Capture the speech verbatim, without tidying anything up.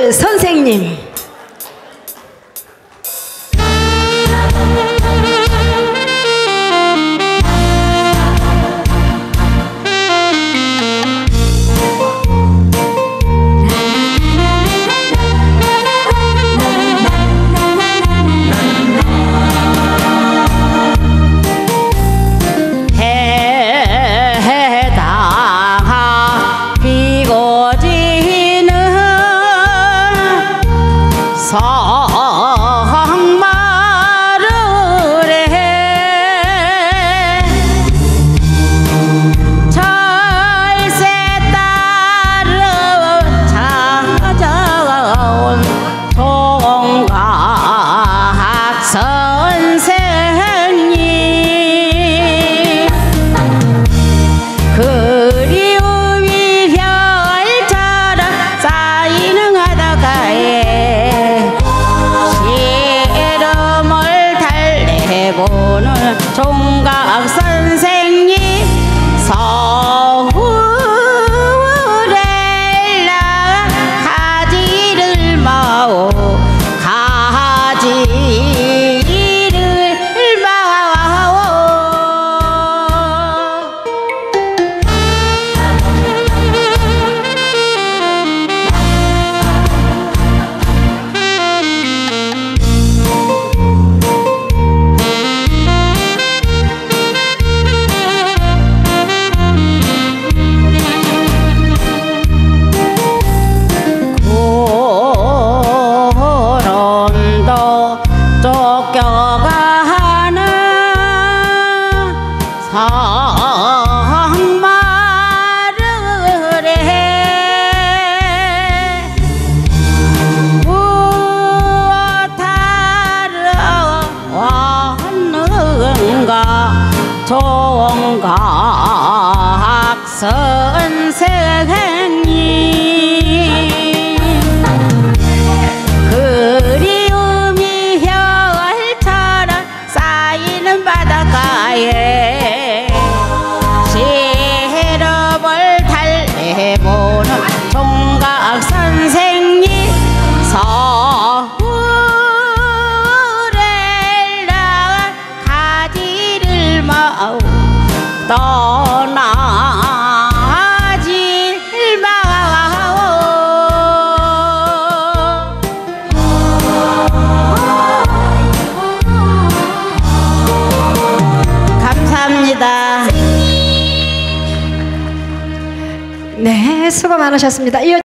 박수 선생님. 성마를 해 철새 따르 찾아온 총각 선생님 그리움이 별처럼 쌓이는 하다가에 보는 총각 선생님 서울에 나 가지를 마오 가지를 마오 쫓겨가는 성마를 해 무엇하러 왔는가 총각 선생님 바닷가에 시럽을 달래보는 총각 선생님 서울에 나가 가지를 마오 떠나질 마오 감사합니다. 네, 수고 많으셨습니다.